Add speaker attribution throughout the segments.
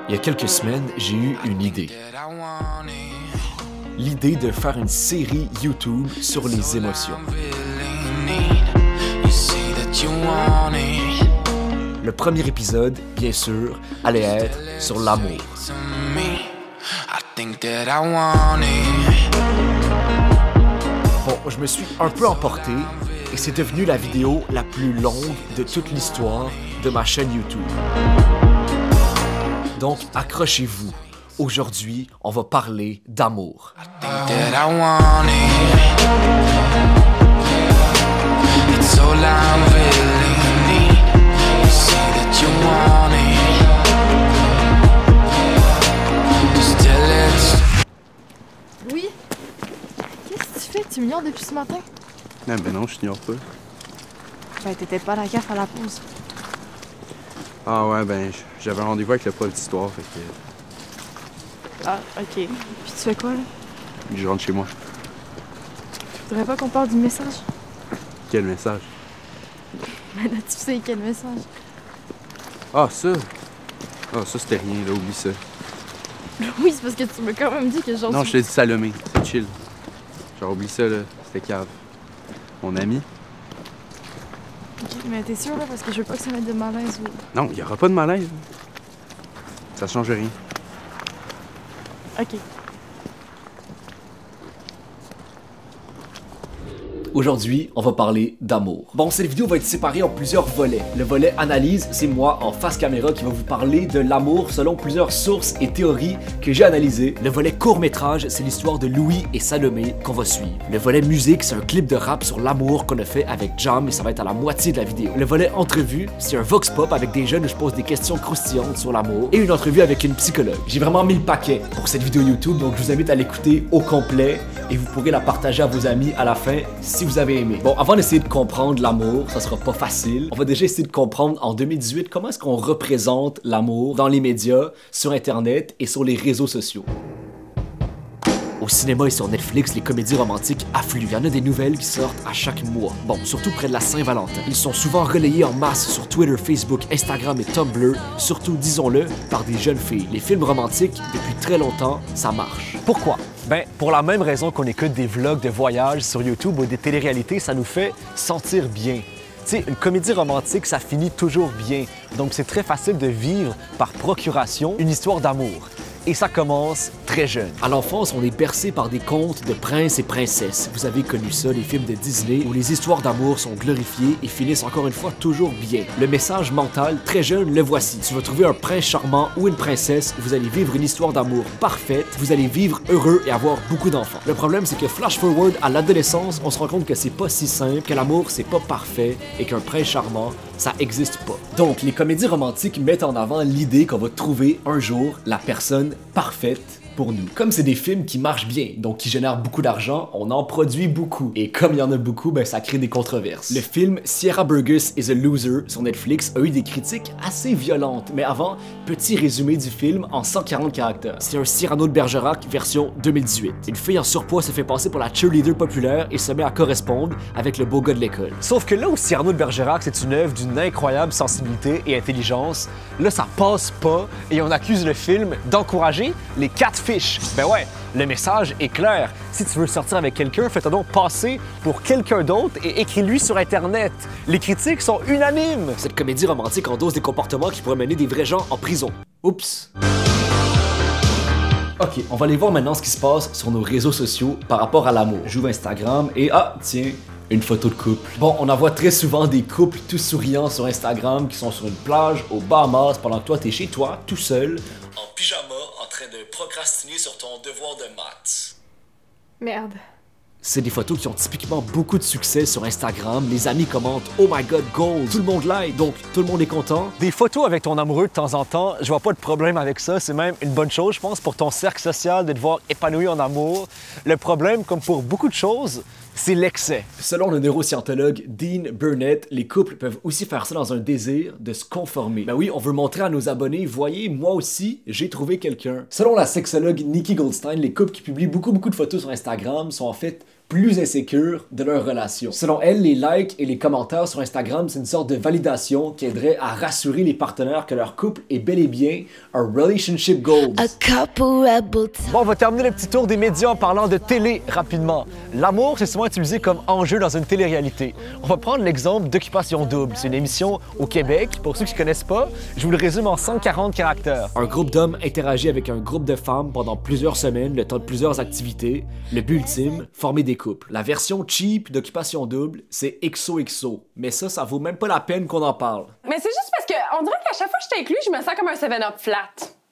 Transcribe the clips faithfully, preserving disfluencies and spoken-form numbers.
Speaker 1: Il y a quelques semaines, j'ai eu une idée. L'idée de faire une série YouTube sur les émotions. Le premier épisode, bien sûr, allait être sur l'amour. Bon, je me suis un peu emporté et c'est devenu la vidéo la plus longue de toute l'histoire de ma chaîne YouTube. Donc, accrochez-vous. Aujourd'hui, on va parler d'amour.
Speaker 2: Oui? Qu'est-ce que tu fais? Tu m'ignores depuis ce matin?
Speaker 3: Non, ben non, je t'ignore pas.
Speaker 2: Ben, t'étais pas à la caf à la pause.
Speaker 3: Ah ouais, ben, j'avais un rendez-vous avec le prof d'histoire, fait que
Speaker 2: Ah, ok. Puis tu fais quoi, là?
Speaker 3: je rentre chez moi.
Speaker 2: Tu voudrais pas qu'on parle du message?
Speaker 3: Quel message?
Speaker 2: Ben là, tu sais quel message?
Speaker 3: Ah, ça? Ah, ça, c'était rien, là, oublie ça.
Speaker 2: Oui, c'est parce que tu m'as quand même dit que genre...
Speaker 3: Non, je te dis Salomé, c'est chill. Genre, oublie ça, là, c'était cave. Mon ami?
Speaker 2: Ok, mais t'es sûr, là? Parce que je veux pas que ça mette de malaise ou...
Speaker 3: Non, il y aura pas de malaise. Ça change rien.
Speaker 2: Ok.
Speaker 1: Aujourd'hui, on va parler d'amour. Bon, cette vidéo va être séparée en plusieurs volets. Le volet analyse, c'est moi en face caméra qui va vous parler de l'amour selon plusieurs sources et théories que j'ai analysées. Le volet court-métrage, c'est l'histoire de Louis et Salomé qu'on va suivre. Le volet musique, c'est un clip de rap sur l'amour qu'on a fait avec Jam et ça va être à la moitié de la vidéo. Le volet entrevue, c'est un vox pop avec des jeunes où je pose des questions croustillantes sur l'amour et une entrevue avec une psychologue. J'ai vraiment mis le paquet pour cette vidéo YouTube, donc je vous invite à l'écouter au complet et vous pourrez la partager à vos amis à la fin si vous avez aimé. Bon, avant d'essayer de comprendre l'amour, ça sera pas facile. On va déjà essayer de comprendre en deux mille dix-huit comment est-ce qu'on représente l'amour dans les médias, sur Internet et sur les réseaux sociaux. Au cinéma et sur Netflix, les comédies romantiques affluent. Il y en a des nouvelles qui sortent à chaque mois. Bon, surtout près de la Saint-Valentin. Ils sont souvent relayés en masse sur Twitter, Facebook, Instagram et Tumblr, surtout, disons-le, par des jeunes filles. Les films romantiques, depuis très longtemps, ça marche. Pourquoi? Ben, pour la même raison qu'on écoute des vlogs de voyage sur YouTube ou des téléréalités, ça nous fait sentir bien. Tu sais, une comédie romantique, ça finit toujours bien. Donc, c'est très facile de vivre par procuration une histoire d'amour. Et ça commence très jeune. À l'enfance, on est bercé par des contes de princes et princesses. Vous avez connu ça, les films de Disney, où les histoires d'amour sont glorifiées et finissent encore une fois toujours bien. Le message mental, très jeune, le voici. Tu vas trouver un prince charmant ou une princesse, vous allez vivre une histoire d'amour parfaite, vous allez vivre heureux et avoir beaucoup d'enfants. Le problème, c'est que flash forward à l'adolescence, on se rend compte que c'est pas si simple, que l'amour, c'est pas parfait et qu'un prince charmant, ça existe pas. Donc, les comédies romantiques mettent en avant l'idée qu'on va trouver un jour la personne parfaite pour nous. Comme c'est des films qui marchent bien, donc qui génèrent beaucoup d'argent, on en produit beaucoup. Et comme il y en a beaucoup, ben ça crée des controverses. Le film Sierra Burgess is a Loser sur Netflix a eu des critiques assez violentes, mais avant, petit résumé du film en cent quarante caractères. C'est un Cyrano de Bergerac version deux mille dix-huit. Une fille en surpoids se fait passer pour la cheerleader populaire et se met à correspondre avec le beau gars de l'école. Sauf que là où Cyrano de Bergerac, c'est une œuvre d'une incroyable sensibilité et intelligence, là ça passe pas et on accuse le film d'encourager les catfish. Ben ouais, le message est clair. Si tu veux sortir avec quelqu'un, fais-toi donc passer pour quelqu'un d'autre et écris-lui sur Internet. Les critiques sont unanimes. Cette comédie romantique endosse des comportements qui pourraient mener des vrais gens en prison. Oups. Ok, on va aller voir maintenant ce qui se passe sur nos réseaux sociaux par rapport à l'amour. J'ouvre Instagram et ah, tiens, une photo de couple. Bon, on en voit très souvent des couples tout souriants sur Instagram qui sont sur une plage aux Bahamas pendant que toi, t'es chez toi, tout seul, en pyjama, en train de procrastiner sur ton devoir de maths.
Speaker 2: Merde.
Speaker 1: C'est des photos qui ont typiquement beaucoup de succès sur Instagram. Les amis commentent « Oh my god, gold !» Tout le monde like, donc tout le monde est content. Des photos avec ton amoureux de temps en temps, je vois pas de problème avec ça. C'est même une bonne chose, je pense, pour ton cercle social de te voir épanoui en amour. Le problème, comme pour beaucoup de choses, c'est l'excès. Selon le neuroscientologue Dean Burnett, les couples peuvent aussi faire ça dans un désir de se conformer. Ben oui, on veut montrer à nos abonnés, voyez, moi aussi, j'ai trouvé quelqu'un. Selon la sexologue Nikki Goldstein, les couples qui publient beaucoup beaucoup de photos sur Instagram sont en fait plus insécures de leur relation. Selon elle, les likes et les commentaires sur Instagram, c'est une sorte de validation qui aiderait à rassurer les partenaires que leur couple est bel et bien un relationship goals. Bon, on va terminer le petit tour des médias en parlant de télé rapidement. L'amour, c'est souvent utilisé comme enjeu dans une télé-réalité. On va prendre l'exemple d'Occupation Double. C'est une émission au Québec. Pour ceux qui ne connaissent pas, je vous le résume en cent quarante caractères. Un groupe d'hommes interagit avec un groupe de femmes pendant plusieurs semaines, le temps de plusieurs activités. Le but ultime, former des couples. La version cheap d'Occupation Double, c'est X O X O. Mais ça, ça vaut même pas la peine qu'on en parle.
Speaker 4: Mais c'est juste parce que on dirait qu'à chaque fois que je t'inclus, je me sens comme un seven up flat.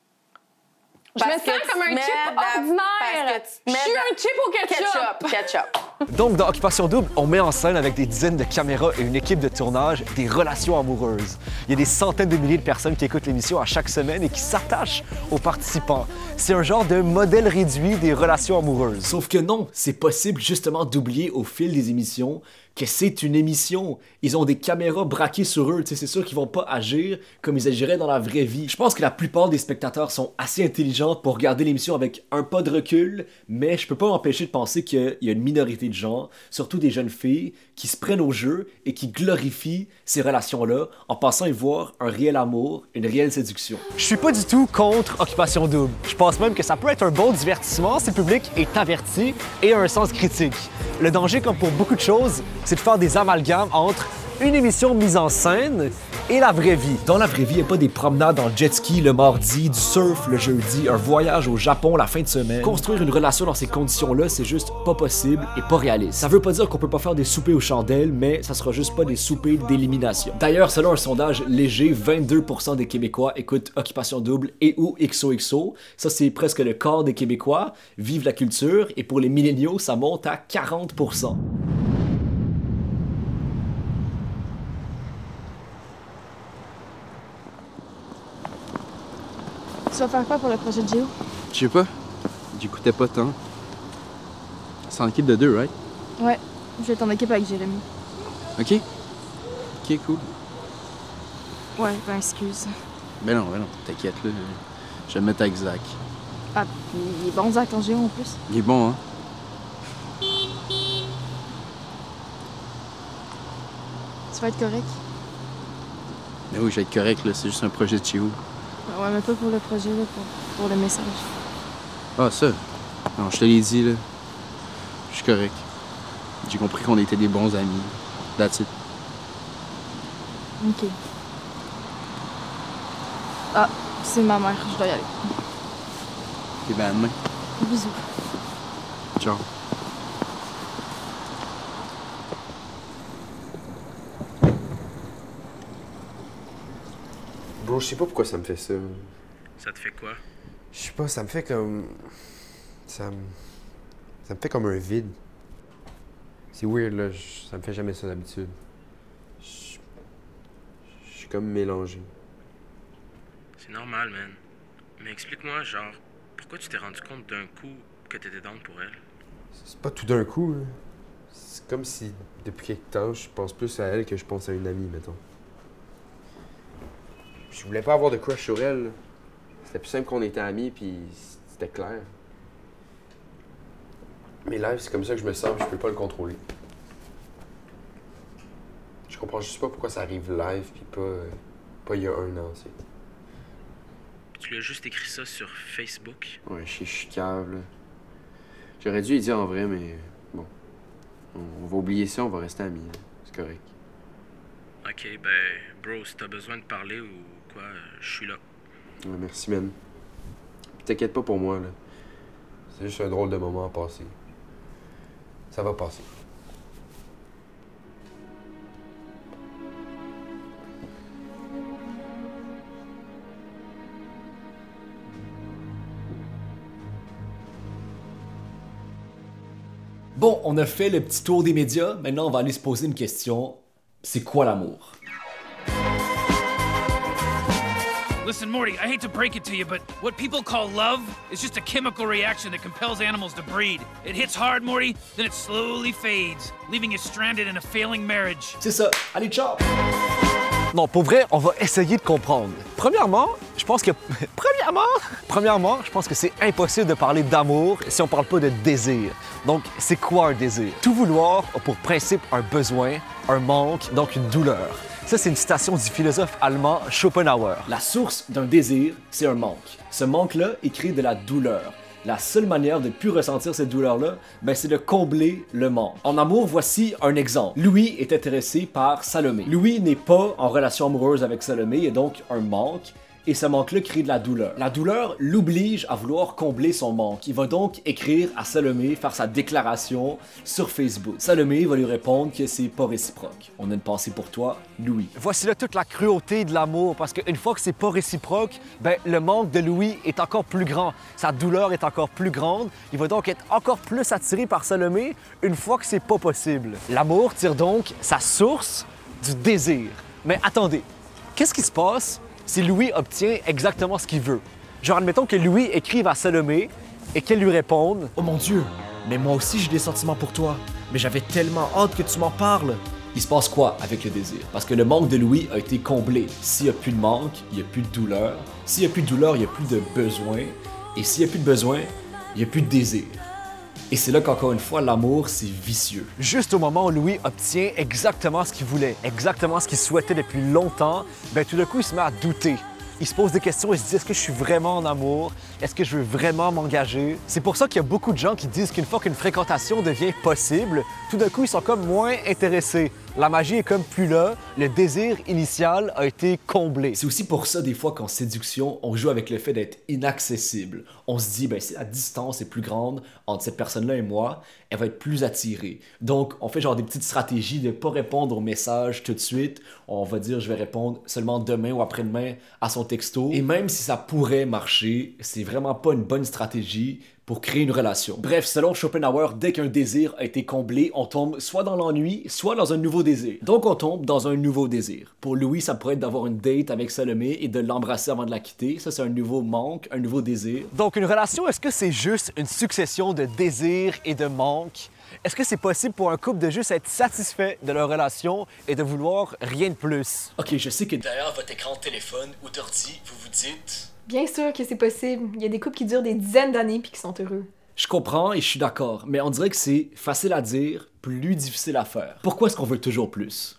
Speaker 4: Je me sens comme un chip ordinaire. Je suis un chip au ketchup.
Speaker 5: Ketchup.
Speaker 1: Donc, dans Occupation Double, on met en scène avec des dizaines de caméras et une équipe de tournage des relations amoureuses. Il y a des centaines de milliers de personnes qui écoutent l'émission à chaque semaine et qui s'attachent aux participants. C'est un genre de modèle réduit des relations amoureuses. Sauf que non, c'est possible justement d'oublier au fil des émissions que c'est une émission. Ils ont des caméras braquées sur eux, c'est sûr qu'ils vont pas agir comme ils agiraient dans la vraie vie. Je pense que la plupart des spectateurs sont assez intelligents pour regarder l'émission avec un pas de recul, mais je peux pas m'empêcher de penser qu'il y a une minorité de gens, surtout des jeunes filles, qui se prennent au jeu et qui glorifient ces relations-là en pensant y voir un réel amour, une réelle séduction. Je suis pas du tout contre Occupation Double. Je pense même que ça peut être un bon divertissement si le public est averti et a un sens critique. Le danger, comme pour beaucoup de choses, c'est de faire des amalgames entre une émission mise en scène et la vraie vie. Dans la vraie vie, il n'y a pas des promenades en jet ski le mardi, du surf le jeudi, un voyage au Japon la fin de semaine. Construire une relation dans ces conditions-là, c'est juste pas possible et pas réaliste. Ça veut pas dire qu'on peut pas faire des soupers aux chandelles, mais ça sera juste pas des soupers d'élimination. D'ailleurs, selon un sondage léger, vingt-deux pour cent des Québécois écoutent Occupation Double et ou X O X O. Ça, c'est presque le quart des Québécois vivent la culture et pour les milléniaux, ça monte à quarante pour cent.
Speaker 2: Tu vas faire quoi pour le projet de Géo?
Speaker 3: Je sais pas. J'écoutais pas tant. C'est en équipe de deux, right?
Speaker 2: Ouais, je vais t'en équipe avec Jérémy.
Speaker 3: OK. OK, cool.
Speaker 2: Ouais, ben excuse.
Speaker 3: Ben non, ben non, t'inquiète, là. Je vais me mettre avec Zach.
Speaker 2: Ah, puis il est bon Zach en Géo en plus.
Speaker 3: Il est bon, hein?
Speaker 2: Tu vas être correct?
Speaker 3: Ben oui, je vais être correct, là. C'est juste un projet de chez vous.
Speaker 2: Ouais, mais pas pour le projet, là, pour, pour le message.
Speaker 3: Ah, ça? Non, je te l'ai dit, là. Je suis correct. J'ai compris qu'on était des bons amis. That's it.
Speaker 2: OK. Ah, c'est ma mère, je dois y aller.
Speaker 3: Ok, ben à demain.
Speaker 2: Bisous.
Speaker 3: Ciao.
Speaker 5: Bro, je sais pas pourquoi ça me fait ça.
Speaker 6: Ça te fait quoi?
Speaker 5: Je sais pas, ça me fait comme... Ça me... Ça me fait comme un vide. C'est weird, là. Je- Ça me fait jamais ça d'habitude. Je... Je suis comme mélangé.
Speaker 6: C'est normal, man. Mais explique-moi, genre, pourquoi tu t'es rendu compte d'un coup que t'étais down pour elle?
Speaker 5: C'est pas tout d'un coup, là. C'est comme si, depuis quelque temps, je pense plus à elle que je pense à une amie, mettons. Je voulais pas avoir de crush sur elle, là. C'était plus simple qu'on était amis, puis c'était clair. Mais live, c'est comme ça que je me sens, puis je peux pas le contrôler. Je comprends juste pas pourquoi ça arrive live, puis pas, euh, pas il y a un an, tu sais.
Speaker 6: Tu lui as juste écrit ça sur Facebook?
Speaker 5: Ouais, je sais, je suis cave, là. J'aurais dû y dire en vrai, mais bon. On, on va oublier ça, on va rester amis, là. C'est correct.
Speaker 6: Ok, ben, bro, si t'as besoin de parler ou quoi, je suis là.
Speaker 5: Ouais, merci, man. Puis t'inquiète pas pour moi, là. C'est juste un drôle de moment à passer. Ça va passer.
Speaker 1: Bon, on a fait le petit tour des médias. Maintenant, on va aller se poser une question. C'est quoi l'amour?
Speaker 7: Listen, Morty, I hate to break it to you, but what people call love is just a chemical reaction that compels animals to breed. It hits hard, Morty, then it slowly fades, leaving you stranded in a failing marriage.
Speaker 1: C'est ça. Allez, ciao! Non, pour vrai, on va essayer de comprendre. Premièrement, je pense que... Premièrement, premièrement, je pense que c'est impossible de parler d'amour si on parle pas de désir. Donc, c'est quoi un désir? Tout vouloir a pour principe un besoin, un manque, donc une douleur. Ça, c'est une citation du philosophe allemand Schopenhauer. La source d'un désir, c'est un manque. Ce manque-là est créé de la douleur. La seule manière de ne plus ressentir cette douleur-là, ben, c'est de combler le manque. En amour, voici un exemple. Louis est intéressé par Salomé. Louis n'est pas en relation amoureuse avec Salomé, et donc un manque. Et ce manque-là crée de la douleur. La douleur l'oblige à vouloir combler son manque. Il va donc écrire à Salomé, faire sa déclaration sur Facebook. Salomé va lui répondre que c'est pas réciproque. On a une pensée pour toi, Louis. Voici là toute la cruauté de l'amour, parce qu'une fois que c'est pas réciproque, ben le manque de Louis est encore plus grand. Sa douleur est encore plus grande. Il va donc être encore plus attiré par Salomé une fois que c'est pas possible. L'amour tire donc sa source du désir. Mais attendez, qu'est-ce qui se passe si Louis obtient exactement ce qu'il veut? Genre, admettons que Louis écrive à Salomé et qu'elle lui réponde « Oh mon Dieu, mais moi aussi j'ai des sentiments pour toi, mais j'avais tellement hâte que tu m'en parles. » Il se passe quoi avec le désir? Parce que le manque de Louis a été comblé. S'il n'y a plus de manque, il n'y a plus de douleur. S'il n'y a plus de douleur, il n'y a plus de besoin. Et s'il n'y a plus de besoin, il n'y a plus de désir. Et c'est là qu'encore une fois, l'amour, c'est vicieux. Juste au moment où Louis obtient exactement ce qu'il voulait, exactement ce qu'il souhaitait depuis longtemps, ben tout d'un coup, il se met à douter. Il se pose des questions et se dit, est-ce que je suis vraiment en amour? Est-ce que je veux vraiment m'engager? C'est pour ça qu'il y a beaucoup de gens qui disent qu'une fois qu'une fréquentation devient possible, tout d'un coup, ils sont comme moins intéressés. La magie est comme plus là, le désir initial a été comblé. C'est aussi pour ça, des fois, qu'en séduction, on joue avec le fait d'être inaccessible. On se dit, ben, si la distance est plus grande entre cette personne-là et moi, elle va être plus attirée. Donc, on fait genre des petites stratégies de ne pas répondre aux messages tout de suite. On va dire, je vais répondre seulement demain ou après-demain à son texto. Et même si ça pourrait marcher, c'est vraiment pas une bonne stratégie pour créer une relation. Bref, selon Schopenhauer, dès qu'un désir a été comblé, on tombe soit dans l'ennui, soit dans un nouveau désir. Donc on tombe dans un nouveau désir. Pour Louis, ça pourrait être d'avoir une date avec Salomé et de l'embrasser avant de la quitter. Ça, c'est un nouveau manque, un nouveau désir. Donc une relation, est-ce que c'est juste une succession de désirs et de manques? Est-ce que c'est possible pour un couple de juste être satisfait de leur relation et de vouloir rien de plus? Ok, je sais que derrière votre écran de téléphone ou d'ordi, vous vous dites...
Speaker 2: Bien sûr que c'est possible. Il y a des couples qui durent des dizaines d'années puis qui sont heureux.
Speaker 1: Je comprends et je suis d'accord, mais on dirait que c'est facile à dire, plus difficile à faire. Pourquoi est-ce qu'on veut toujours plus?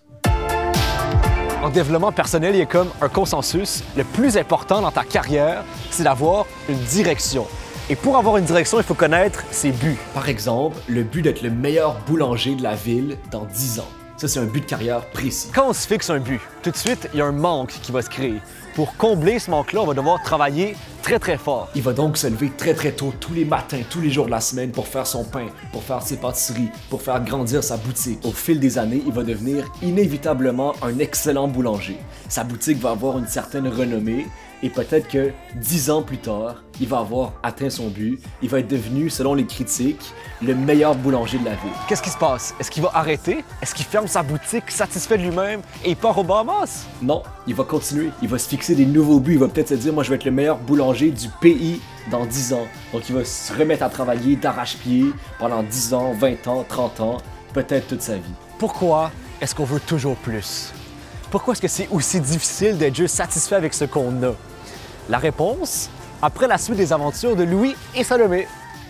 Speaker 1: En développement personnel, il y a comme un consensus. Le plus important dans ta carrière, c'est d'avoir une direction. Et pour avoir une direction, il faut connaître ses buts. Par exemple, le but d'être le meilleur boulanger de la ville dans dix ans. Ça, c'est un but de carrière précis. Quand on se fixe un but, tout de suite, il y a un manque qui va se créer. Pour combler ce manque-là, on va devoir travailler très très fort. Il va donc se lever très très tôt, tous les matins, tous les jours de la semaine pour faire son pain, pour faire ses pâtisseries, pour faire grandir sa boutique. Au fil des années, il va devenir inévitablement un excellent boulanger. Sa boutique va avoir une certaine renommée et peut-être que dix ans plus tard, il va avoir atteint son but. Il va être devenu, selon les critiques, le meilleur boulanger de la ville. Qu'est-ce qui se passe? Est-ce qu'il va arrêter? Est-ce qu'il ferme sa boutique, satisfait de lui-même et il part au Bahamas? Non, il va continuer. Il va se fixer des nouveaux buts. Il va peut-être se dire, moi, je vais être le meilleur boulanger du pays dans dix ans. Donc, il va se remettre à travailler d'arrache-pied pendant dix ans, vingt ans, trente ans, peut-être toute sa vie. Pourquoi est-ce qu'on veut toujours plus? Pourquoi est-ce que c'est aussi difficile d'être juste satisfait avec ce qu'on a? La réponse, après la suite des aventures de Louis et Salomé.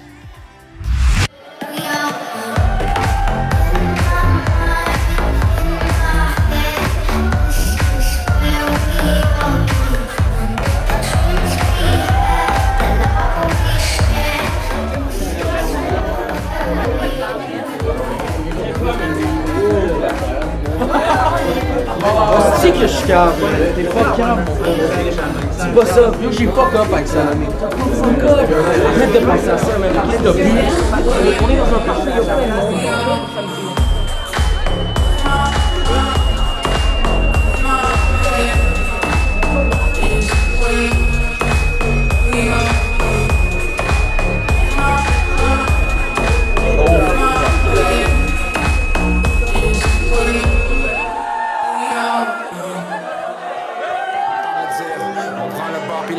Speaker 8: C'est que je suis calme. T'es pas calme. C'est pas ça. Yo, j'ai fuck up avec ça. Fuck up. Arrête de penser à ça, man. Qu'est-ce que t'as vu? On est dans un parti, il y a plein de monde.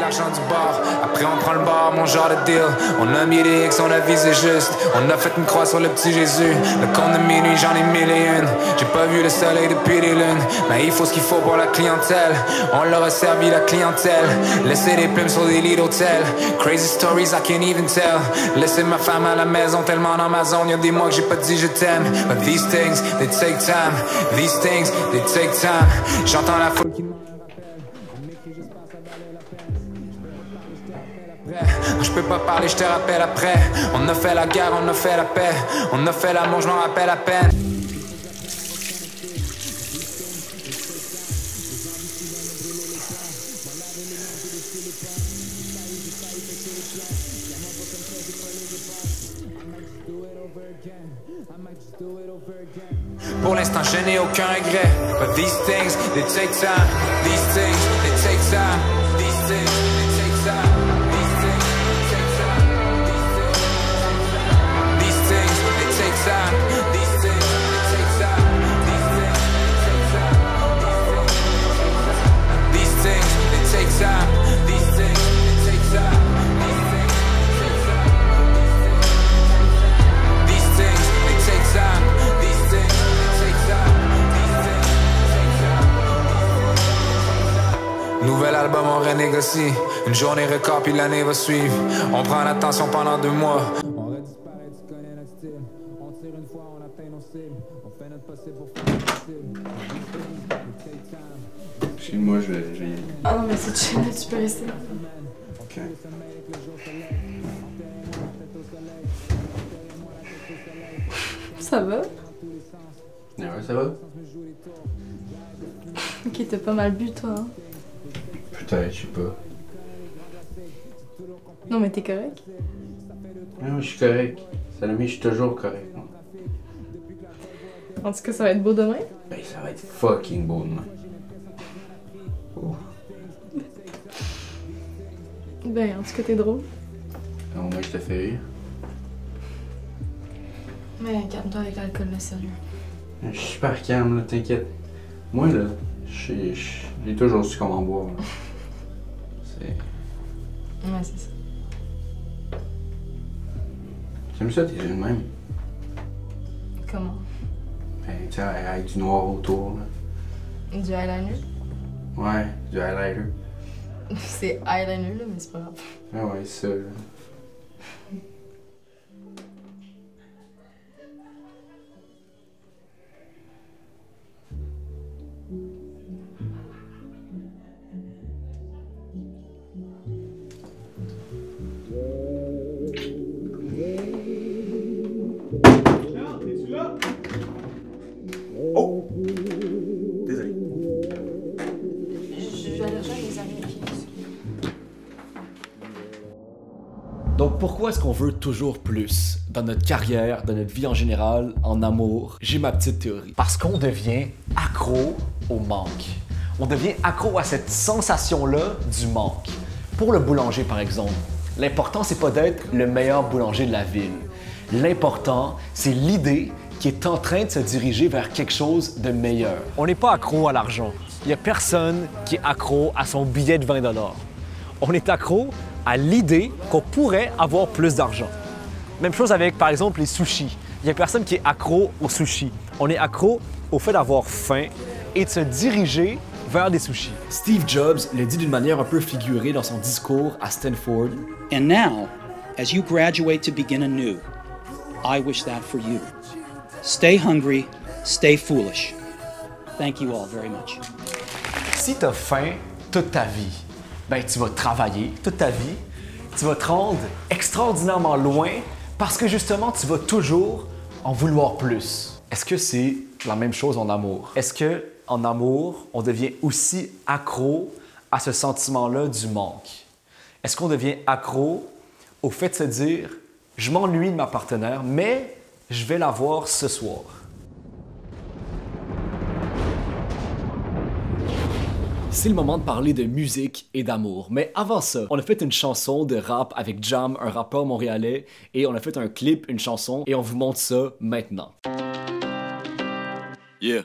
Speaker 9: l'argent du bar. Après on prend le bar, mon genre de deal. On a mis les X, on a visé juste. On a fait une croix sur le petit Jésus. Le compte de minuit, j'en ai mille et une. J'ai pas vu le soleil depuis des lunes. Mais il faut ce qu'il faut pour la clientèle. On leur a servi la clientèle. Laisser des plumes sur des lits d'hôtel. Crazy stories I can't even tell. Laisser ma femme à la maison tellement dans ma zone. Y'a des mois que j'ai pas dit je t'aime. But these things, they take time. These things, they take time. J'entends la foule qui me je peux pas parler, je te rappelle après. On a fait la guerre, on a fait la paix. On a fait l'amour, je m'en rappelle à peine. Pour l'instant, je n'ai aucun regret. But these things, they take time. These things, they take time. These things, they take time. These things, they take time. These things, they take time. These things, they take time. These things, they take time. These things, they take time. These things, they take time. These things, they take time. Nouvel album, on renégocie. Une journée record, puis l'année va suivre. On prend l'attention pendant deux mois. On redisparaît, tu connais notre style. On tire une fois, on atteint nos cibles. On fait notre possible pour faire notre possible.
Speaker 3: Chez moi, je vais, je vais y aller.
Speaker 2: Ah non, mais c'est chill, tu peux rester.
Speaker 3: Ok.
Speaker 2: Ça va?
Speaker 3: Ouais, ça va?
Speaker 2: Ok, t'as pas mal bu, toi, hein?
Speaker 3: Peut-être, je sais pas.
Speaker 2: Non, mais t'es correct?
Speaker 3: Non, je suis correct. Salomé, je suis toujours correct, moi.
Speaker 2: En tout cas, ça va être beau demain?
Speaker 3: Ben, ça va être fucking beau demain. Oh.
Speaker 2: Ben, en tout cas, t'es drôle.
Speaker 3: Au moins, je te fais rire.
Speaker 2: Mais calme-toi avec l'alcool, là, sérieux.
Speaker 3: Je suis super calme, là, t'inquiète. Moi, là, j'ai toujours su comment boire. C'est...
Speaker 2: Ouais, c'est ça.
Speaker 3: J'aime ça, tes yeux de même.
Speaker 2: Comment?
Speaker 3: Ben, tu sais, avec du noir autour, là.
Speaker 2: Du eyeliner?
Speaker 3: Ouais, du highlighter.
Speaker 2: C'est eyeliner, là, mais c'est pas grave.
Speaker 3: Ah ouais, c'est ça, là.
Speaker 1: Oh! Désolé.
Speaker 2: Je vais aller rejoindre les amis.
Speaker 1: Donc pourquoi est-ce qu'on veut toujours plus dans notre carrière, dans notre vie en général, en amour? J'ai ma petite théorie. Parce qu'on devient accro au manque. On devient accro à cette sensation-là du manque. Pour le boulanger, par exemple, l'important, c'est pas d'être le meilleur boulanger de la ville. L'important, c'est l'idée qui est en train de se diriger vers quelque chose de meilleur. On n'est pas accro à l'argent. Il n'y a personne qui est accro à son billet de vingt dollars. On est accro à l'idée qu'on pourrait avoir plus d'argent. Même chose avec, par exemple, les sushis. Il n'y a personne qui est accro aux sushis. On est accro au fait d'avoir faim et de se diriger vers des sushis. Steve Jobs le dit d'une manière un peu figurée dans son discours à Stanford.
Speaker 10: And now, as you graduate to begin anew, I wish that for you. Stay hungry, stay foolish. Thank you all very much.
Speaker 1: Si tu as faim toute ta vie, ben tu vas travailler toute ta vie, tu vas te rendre extraordinairement loin parce que justement, tu vas toujours en vouloir plus. Est-ce que c'est la même chose en amour? Est-ce que en amour, on devient aussi accro à ce sentiment-là du manque? Est-ce qu'on devient accro au fait de se dire « je m'ennuie de ma partenaire, mais je vais la voir ce soir ». C'est le moment de parler de musique et d'amour. Mais avant ça, on a fait une chanson de rap avec Jam, un rappeur montréalais, et on a fait un clip, une chanson, et on vous montre ça maintenant.
Speaker 11: Yeah.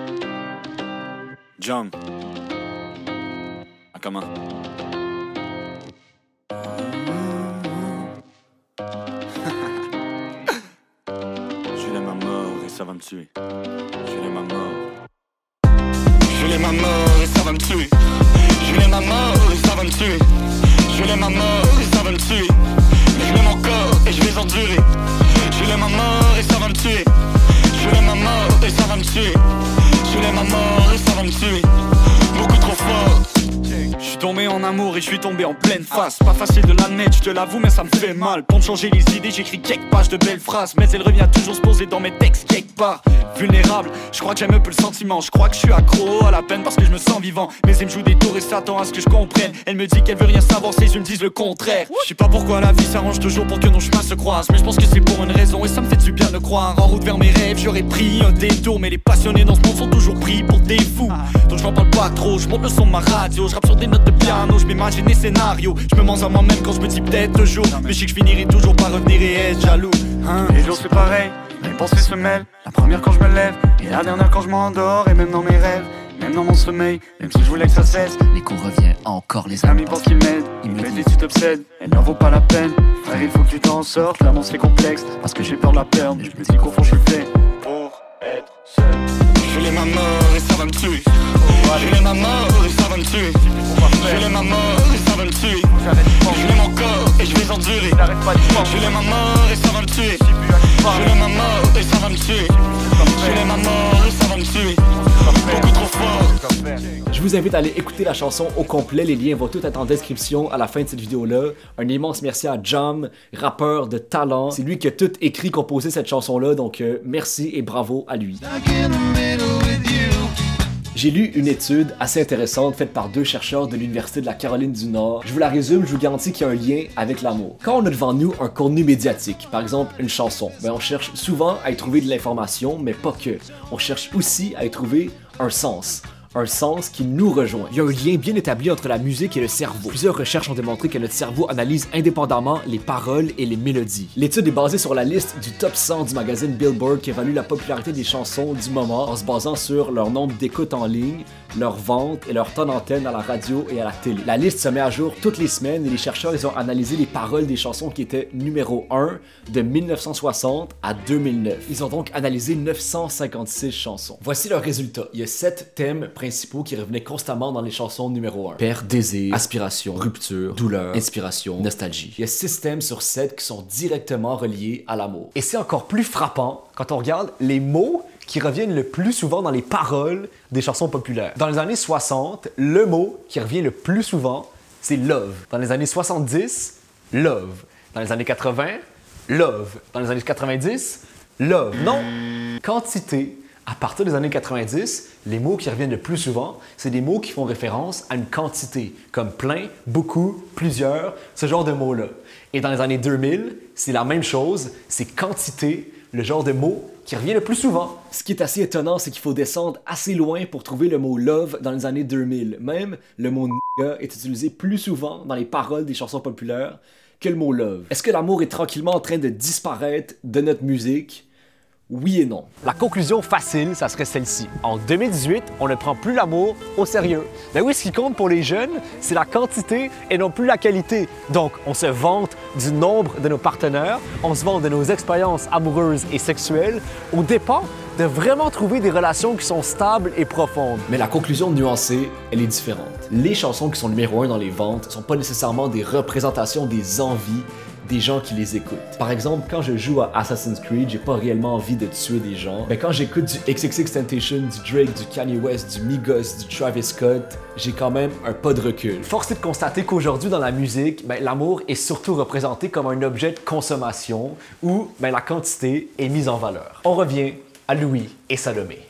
Speaker 11: Jam. Ah, comment? me tuer. Je l'ai ma mort. Je l'ai ma mort et ça va me tuer. Je l'ai ma mort et ça va me tuer. Je l'ai ma mort et ça va me tuer. Mais je l'aime encore et je vais endurer. Je l'ai ma mort et ça va me tuer. Je l'ai ma mort et ça va me tuer. Je l'ai ma mort et ça va me tuer. Beaucoup trop fort. Je suis tombé en amour et je suis tombé en pleine face. Pas facile de l'admettre, je te l'avoue mais ça me fait mal. Pour me changer les idées j'écris quelques pages de belles phrases. Mais elle revient toujours se poser dans mes textes quelque part. Vulnérable, je crois que j'aime un peu le sentiment. Je crois que je suis accro à la peine parce que je me sens vivant. Mais elle me joue des tours et s'attend à ce que je comprenne. Elle me dit qu'elle veut rien savoir, ses yeux me disent le contraire. Je sais pas pourquoi la vie s'arrange toujours pour que nos chemins se croisent. Mais je pense que c'est pour une raison et ça me fait du bien de croire. En route vers mes rêves j'aurais pris un détour. Mais les passionnés dans ce monde sont toujours pris pour des fous. Donc je m'en parle pas trop, je monte le son de ma radio. Je rappe sur des notes de piano, je m'imagine des scénarios. Je me mens à moi-même quand je me dis peut-être un jour. Mais je sais que je finirai toujours par revenir et être jaloux, hein. Les jours c'est pareil, mes pensées se mêlent. La première quand je me lève, et la dernière quand je m'endors. Et même dans mes rêves, même dans mon sommeil. Même si je voulais que ça cesse,
Speaker 12: l'écho revient encore les
Speaker 11: amis pensent qu'ils m'aident, ils me disent tu t'obsèdes. Elle n'en vaut pas la peine, frère il faut que tu t'en sortes. L'amour c'est complexe, parce que j'ai peur de la perdre. Mais je me dis qu'au fond je suis fait pour être seul. Je l'ai ma mort et ça va me tuer. Je l'ai ma mort et ça va me tuer. Je l'ai ma mort et ça va me tuer. Je l'aime encore et je vais endurer. Je l'ai ma mort et ça va me tuer. Je l'ai ma mort et ça va me tuer. Je l'ai ma mort et ça va me tuer. Beaucoup trop fort.
Speaker 1: Je vous invite à aller écouter la chanson au complet, les liens vont tout être en description à la fin de cette vidéo-là. Un immense merci à Jam, rappeur de talent. C'est lui qui a tout écrit, composé cette chanson-là, donc euh, merci et bravo à lui. J'ai lu une étude assez intéressante faite par deux chercheurs de l'Université de la Caroline du Nord. Je vous la résume, je vous garantis qu'il y a un lien avec l'amour. Quand on a devant nous un contenu médiatique, par exemple une chanson, ben on cherche souvent à y trouver de l'information, mais pas que. On cherche aussi à y trouver un sens. Un sens qui nous rejoint. Il y a un lien bien établi entre la musique et le cerveau. Plusieurs recherches ont démontré que notre cerveau analyse indépendamment les paroles et les mélodies. L'étude est basée sur la liste du top cent du magazine Billboard qui évalue la popularité des chansons du moment en se basant sur leur nombre d'écoutes en ligne, leur vente et leur temps d'antenne à la radio et à la télé. La liste se met à jour toutes les semaines et les chercheurs ils ont analysé les paroles des chansons qui étaient numéro un de mille neuf cent soixante à deux mille neuf. Ils ont donc analysé neuf cent cinquante-six chansons. Voici leurs résultats. Il y a sept thèmes principaux qui revenaient constamment dans les chansons numéro un. Père, désir, aspiration, rupture, douleur, inspiration, nostalgie. Il y a six thèmes sur sept qui sont directement reliés à l'amour. Et c'est encore plus frappant quand on regarde les mots qui reviennent le plus souvent dans les paroles des chansons populaires. Dans les années soixante, le mot qui revient le plus souvent, c'est love. Dans les années soixante-dix, love. Dans les années quatre-vingts, love. Dans les années quatre-vingt-dix, love. Non, quantité. À partir des années quatre-vingt-dix, les mots qui reviennent le plus souvent, c'est des mots qui font référence à une quantité, comme plein, beaucoup, plusieurs, ce genre de mots-là. Et dans les années deux mille, c'est la même chose, c'est quantité, le genre de mot qui revient le plus souvent. Ce qui est assez étonnant, c'est qu'il faut descendre assez loin pour trouver le mot love dans les années deux mille. Même le mot nigga est utilisé plus souvent dans les paroles des chansons populaires que le mot love. Est-ce que l'amour est tranquillement en train de disparaître de notre musique? Oui et non. La conclusion facile, ça serait celle-ci. En deux mille dix-huit, on ne prend plus l'amour au sérieux. Mais oui, ce qui compte pour les jeunes, c'est la quantité et non plus la qualité. Donc, on se vante du nombre de nos partenaires, on se vante de nos expériences amoureuses et sexuelles, au dépend de vraiment trouver des relations qui sont stables et profondes. Mais la conclusion nuancée, elle est différente. Les chansons qui sont numéro un dans les ventes ne sont pas nécessairement des représentations des envies des gens qui les écoutent. Par exemple, quand je joue à Assassin's Creed, j'ai pas réellement envie de tuer des gens. Mais quand j'écoute du X X X Temptation, du Drake, du Kanye West, du Migos, du Travis Scott, j'ai quand même un pas de recul. Force est de constater qu'aujourd'hui dans la musique, ben, l'amour est surtout représenté comme un objet de consommation où ben, la quantité est mise en valeur. On revient à Louis et Salomé.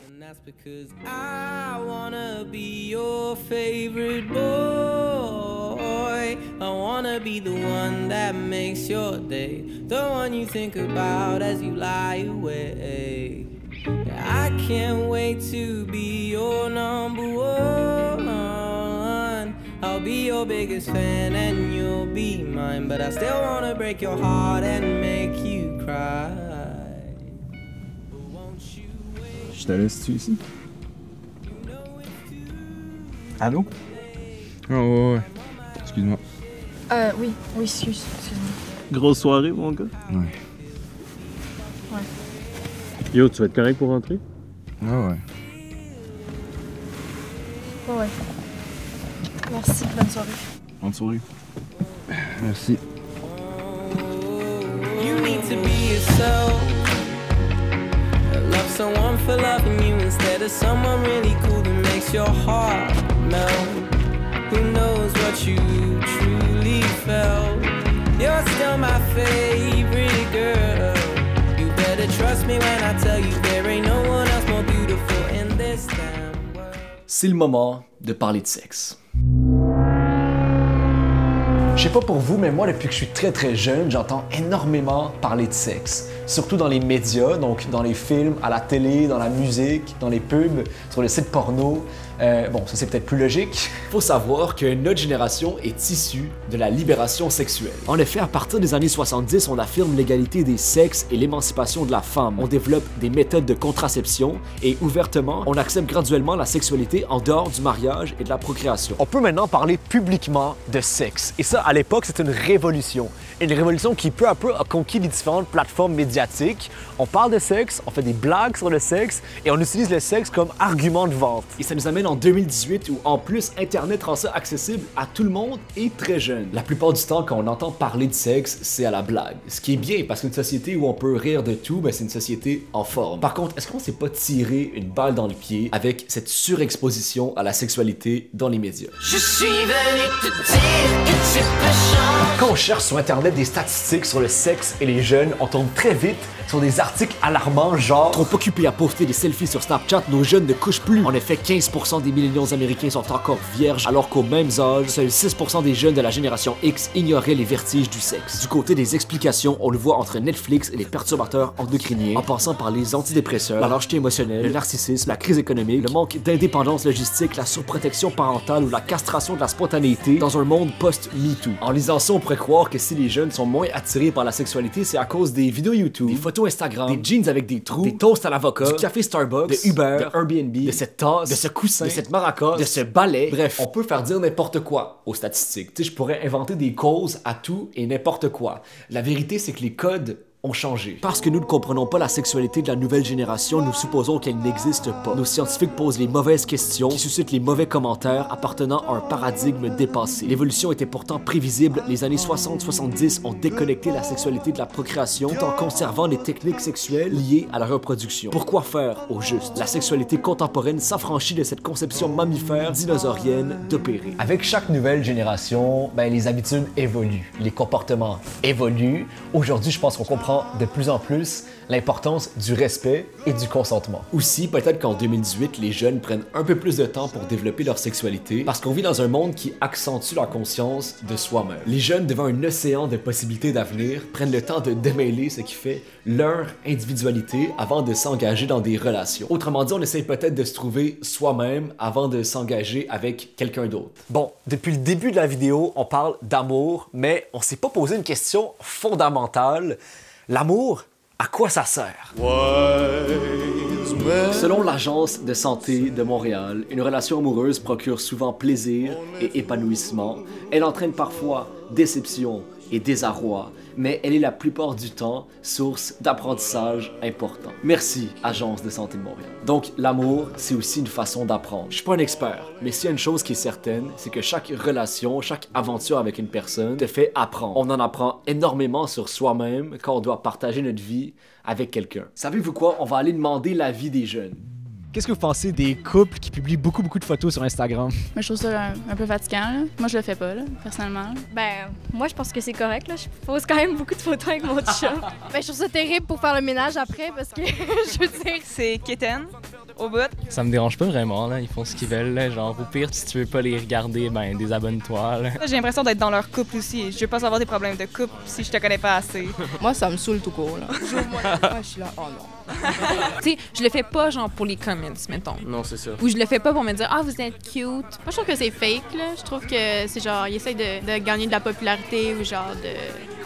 Speaker 13: I wanna be the one that makes your day, the one you think about as you lie awake. I can't wait to be your number one. I'll be your biggest fan and you'll be mine, but I still wanna break your heart and make you cry.
Speaker 14: Je te laisse-tu ici? Allô? Oh ouais, ouais. Excuse-moi.
Speaker 2: Euh, oui, oui, excuse, excuse-moi.
Speaker 14: Grosse soirée, mon gars? Ouais.
Speaker 2: Ouais.
Speaker 15: Yo, tu vas être correct pour rentrer?
Speaker 14: Ah ouais.
Speaker 2: Ouais, ouais. Merci, bonne soirée.
Speaker 14: Bonne soirée. Merci.
Speaker 13: You need to be yourself. Love someone for loving you instead of someone really cool that makes your heart melt. Who knows what you truly felt? You're still my favorite girl. You better trust me when I tell you there ain't no one else more beautiful in this damn world.
Speaker 1: C'est le moment de parler de sexe. Je sais pas pour vous, mais moi, depuis que je suis très très jeune, j'entends énormément parler de sexe. Surtout dans les médias, donc dans les films, à la télé, dans la musique, dans les pubs, sur les sites porno. Euh, bon, ça c'est peut-être plus logique. Faut savoir que notre génération est issue de la libération sexuelle. En effet, à partir des années soixante-dix, on affirme l'égalité des sexes et l'émancipation de la femme. On développe des méthodes de contraception et ouvertement, on accepte graduellement la sexualité en dehors du mariage et de la procréation. On peut maintenant parler publiquement de sexe. Et ça, à l'époque, c'est une révolution. Une révolution qui peu à peu a conquis les différentes plateformes médiatiques. On parle de sexe, on fait des blagues sur le sexe et on utilise le sexe comme argument de vente. Et ça nous amène en deux mille dix-huit où en plus Internet rend ça accessible à tout le monde et très jeune. La plupart du temps quand on entend parler de sexe, c'est à la blague. Ce qui est bien parce qu'une société où on peut rire de tout, ben, c'est une société en forme. Par contre, est-ce qu'on s'est pas tiré une balle dans le pied avec cette surexposition à la sexualité dans les médias?
Speaker 13: Je suis venu te dire que tu peux changer.
Speaker 1: Quand on cherche sur Internet des statistiques sur le sexe et les jeunes, on tombe très vite sur des articles alarmants genre trop occupés à poster des selfies sur Snapchat, nos jeunes ne couchent plus. En effet, quinze pour cent des milléniaux américains sont encore vierges, alors qu'au même âge, seuls six pour cent des jeunes de la génération X ignoraient les vertiges du sexe. Du côté des explications, on le voit entre Netflix et les perturbateurs endocriniens, en passant par les antidépresseurs, la lâcheté émotionnelle, le narcissisme, la crise économique, le manque d'indépendance logistique, la surprotection parentale ou la castration de la spontanéité dans un monde post-MeToo. En lisant ça, on pourrait croire que si les jeunes sont moins attirés par la sexualité, c'est à cause des vidéos YouTube, des photos Instagram, des jeans avec des trous, des toasts à l'avocat, du café Starbucks, de Uber, de Airbnb, de cette tasse, de ce coussin, de cette maraca, de ce balai. Bref, on peut faire dire n'importe quoi aux statistiques. Tu sais, je pourrais inventer des causes à tout et n'importe quoi. La vérité, c'est que les codes ont changé. Parce que nous ne comprenons pas la sexualité de la nouvelle génération, nous supposons qu'elle n'existe pas. Nos scientifiques posent les mauvaises questions qui suscitent les mauvais commentaires appartenant à un paradigme dépassé. L'évolution était pourtant prévisible. Les années soixante soixante-dix ont déconnecté la sexualité de la procréation tout en conservant les techniques sexuelles liées à la reproduction. Pourquoi faire au juste? La sexualité contemporaine s'affranchit de cette conception mammifère dinosaurienne d'opérer. Avec chaque nouvelle génération, ben, les habitudes évoluent, les comportements évoluent. Aujourd'hui, je pense qu'on comprend de plus en plus l'importance du respect et du consentement. Aussi, peut-être qu'en deux mille dix-huit, les jeunes prennent un peu plus de temps pour développer leur sexualité parce qu'on vit dans un monde qui accentue leur conscience de soi-même. Les jeunes, devant un océan de possibilités d'avenir, prennent le temps de démêler ce qui fait leur individualité avant de s'engager dans des relations. Autrement dit, on essaie peut-être de se trouver soi-même avant de s'engager avec quelqu'un d'autre. Bon, depuis le début de la vidéo, on parle d'amour, mais on s'est pas posé une question fondamentale. L'amour, à quoi ça sert? Selon l'Agence de santé de Montréal, une relation amoureuse procure souvent plaisir et épanouissement. Elle entraîne parfois déception et désarroi, mais elle est la plupart du temps source d'apprentissage important. Merci, Agence de santé de Montréal. Donc, l'amour, c'est aussi une façon d'apprendre. Je suis pas un expert, mais s'il y a une chose qui est certaine, c'est que chaque relation, chaque aventure avec une personne te fait apprendre. On en apprend énormément sur soi-même quand on doit partager notre vie avec quelqu'un. Savez-vous quoi? On va aller demander l'avis des jeunes.
Speaker 16: Qu'est-ce que vous pensez des couples qui publient beaucoup, beaucoup de photos sur Instagram?
Speaker 17: Moi, je trouve ça un, un peu fatigant. Là. Moi, je le fais pas, là, personnellement.
Speaker 18: Ben, moi, je pense que c'est correct. Là. Je pose quand même beaucoup de photos avec mon chat. Ben, je trouve ça terrible pour faire le ménage après parce que, je veux dire...
Speaker 19: C'est quétaine, au bout.
Speaker 20: Ça me dérange pas vraiment, là. Ils font ce qu'ils veulent, là. Genre, au pire, si tu veux pas les regarder, ben, désabonne-toi, là.
Speaker 19: J'ai l'impression d'être dans leur couple aussi. Je veux pas savoir des problèmes de couple si je te connais pas assez.
Speaker 21: Moi, ça me saoule tout court, là. Moi, je suis là, oh non.
Speaker 22: Tu sais, je le fais pas genre pour les comments, mettons.
Speaker 20: Non, c'est ça.
Speaker 22: Ou je le fais pas pour me dire « Ah, vous êtes cute ». Moi, je trouve que c'est fake, là. Je trouve que c'est genre, ils essayent de, de gagner de la popularité ou genre de...